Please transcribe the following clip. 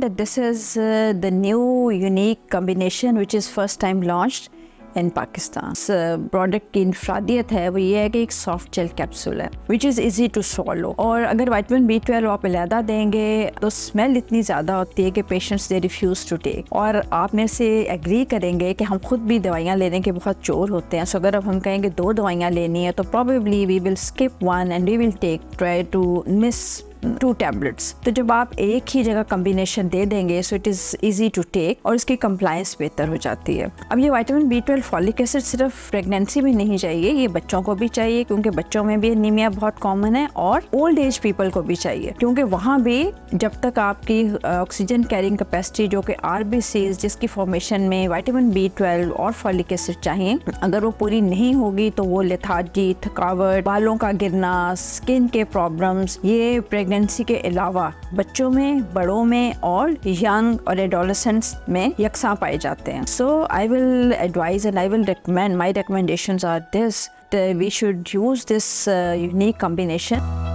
that this is the new unique combination which is first time launched in Pakistan. इस product की इंफरादियत है वो ये है कि एक सॉफ्ट जेल कैप्सूल है which is easy to swallow, और अगर विटामिन B12 आप अलहदा देंगे तो स्मेल इतनी ज़्यादा होती है कि patients they refuse to take. और आप मेरे से एग्री करेंगे कि हम खुद भी दवाइयाँ लेने के बहुत चोर होते हैं। सो अगर अब हम कहेंगे 2 दवाइयाँ लेनी है तो probably we will skip one and we will try to miss 2 tablets. तो जब आप एक ही जगह कम्बिनेशन दे देंगे so it is easy to take और इसकी कंप्लायंस बेहतर हो जाती है। अब ये विटामिन B12 फॉलिक एसिड सिर्फ प्रेगनेंसी में नहीं चाहिए, ये बच्चों को भी चाहिए क्योंकि बच्चों में भी एनीमिया बहुत कॉमन है, और ओल्ड एज पीपल को भी चाहिए क्योंकि वहाँ भी जब तक आपकी ऑक्सीजन कैरिंग कैपेसिटी जो कि RBCs जिसकी फॉर्मेशन में विटामिन B12 और फॉलिक एसिड चाहिए, अगर वो पूरी नहीं होगी तो वो लेथार्जी, थकावट, बालों का गिरना, स्किन के प्रॉब्लम्स ये प्रेगनेंसी के अलावा बच्चों में, बड़ों में और यंग और एडोलेसेंट्स में यकसा पाए जाते हैं। So I will advise and I will recommend, my recommendations are this, we should use this unique combination.